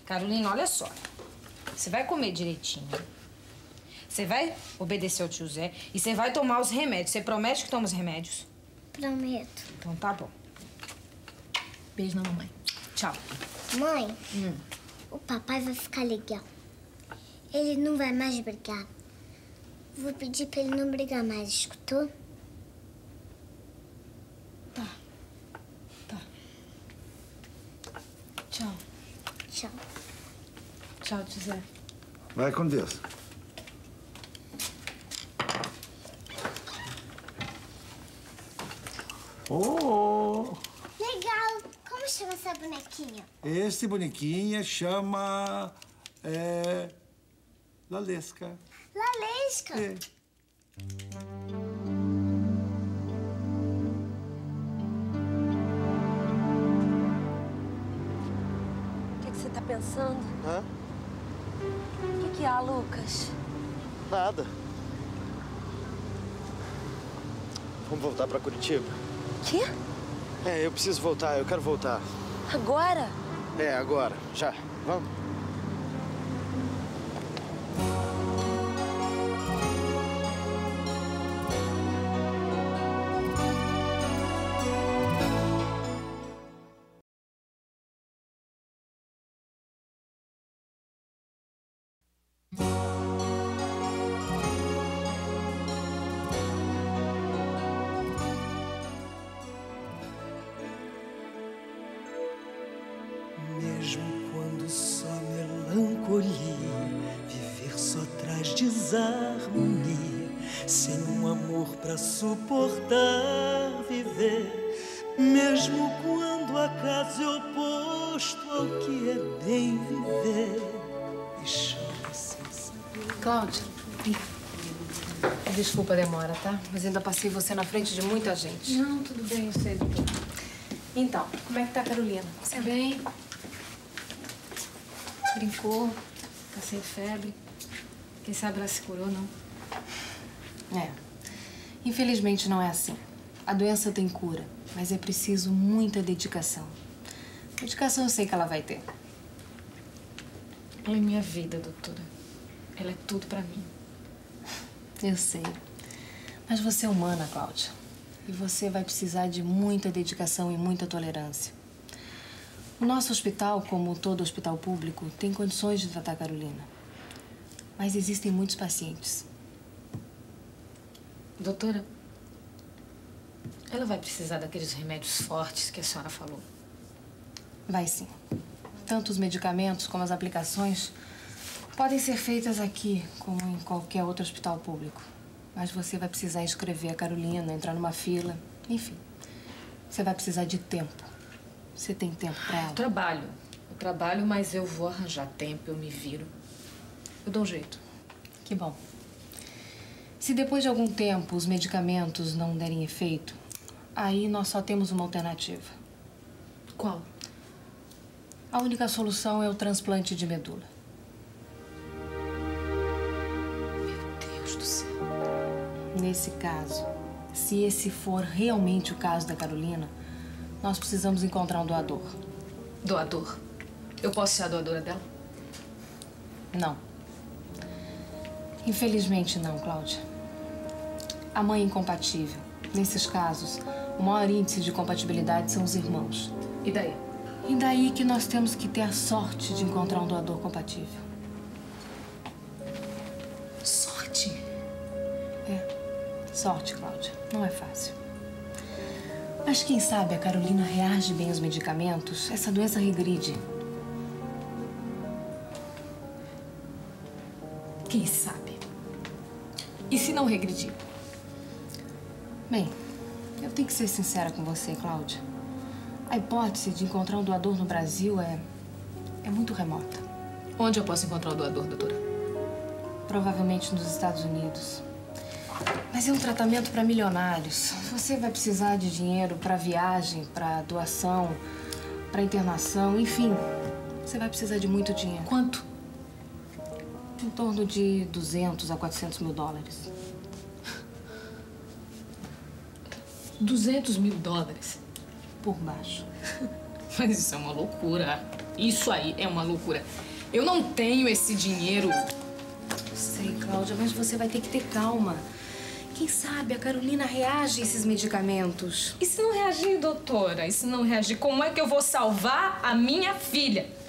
Carolina, olha só. Você vai comer direitinho. Você vai obedecer ao tio Zé e você vai tomar os remédios. Você promete que toma os remédios? Prometo. Então tá bom. Beijo na mamãe. Tchau. Mãe, o papai vai ficar legal. Ele não vai mais brigar. Vou pedir pra ele não brigar mais, escutou? Tá. Tá. Tchau. Tchau. Tchau, tio Zé. Vai com Deus. Oh! Legal. Como chama essa bonequinha? Esse bonequinha chama... Lalesca. Lalesca? É. O que você tá pensando? Hã? O que há, Lucas? Nada. Vamos voltar pra Curitiba? Quê? Eu preciso voltar, eu quero voltar. Agora? Agora, já. Vamos? Mesmo quando só melancolia, viver só traz desarmonia. Sem um amor pra suportar viver, mesmo quando acaso é oposto ao que é bem viver. E choro sem saber. Cláudia, desculpa a demora, tá? Mas ainda passei você na frente de muita gente. Não, tudo bem, eu sei, doutor. Então, como é que tá a Carolina? Você bem? Brincou, tá sem febre. Quem sabe ela se curou, não? Infelizmente não é assim. A doença tem cura, mas é preciso muita dedicação. Dedicação eu sei que ela vai ter. Ela é minha vida, doutora. Ela é tudo pra mim. Eu sei. Mas você é humana, Cláudia. E você vai precisar de muita dedicação e muita tolerância. O nosso hospital, como todo hospital público, tem condições de tratar a Carolina. Mas existem muitos pacientes. Doutora, ela vai precisar daqueles remédios fortes que a senhora falou. Vai sim. Tanto os medicamentos como as aplicações podem ser feitas aqui, como em qualquer outro hospital público. Mas você vai precisar inscrever a Carolina, entrar numa fila, enfim. Você vai precisar de tempo. Você tem tempo pra ela? Eu trabalho, mas eu vou arranjar tempo, eu me viro. Eu dou um jeito. Que bom. Se depois de algum tempo os medicamentos não derem efeito, aí nós só temos uma alternativa. Qual? A única solução é o transplante de medula. Meu Deus do céu. Nesse caso, se esse for realmente o caso da Carolina, nós precisamos encontrar um doador. Doador? Eu posso ser a doadora dela? Não. Infelizmente não, Cláudia. A mãe é incompatível. Nesses casos, o maior índice de compatibilidade são os irmãos. E daí? E daí que nós temos que ter a sorte de encontrar um doador compatível. Sorte? Sorte, Cláudia. Não é fácil. Mas quem sabe a Carolina reage bem aos medicamentos, essa doença regride. Quem sabe? E se não regredir? Bem, eu tenho que ser sincera com você, Cláudia. A hipótese de encontrar um doador no Brasil é muito remota. Onde eu posso encontrar o doador, doutora? Provavelmente nos Estados Unidos. Mas é um tratamento para milionários. Você vai precisar de dinheiro para viagem, para doação, para internação, enfim. Você vai precisar de muito dinheiro. Quanto? Em torno de 200 a 400 mil dólares. 200 mil dólares? Por baixo. Mas isso é uma loucura. Isso aí é uma loucura. Eu não tenho esse dinheiro. Sei, Cláudia, mas você vai ter que ter calma. Quem sabe a Carolina reage a esses medicamentos? E se não reagir, doutora? E se não reagir, como é que eu vou salvar a minha filha?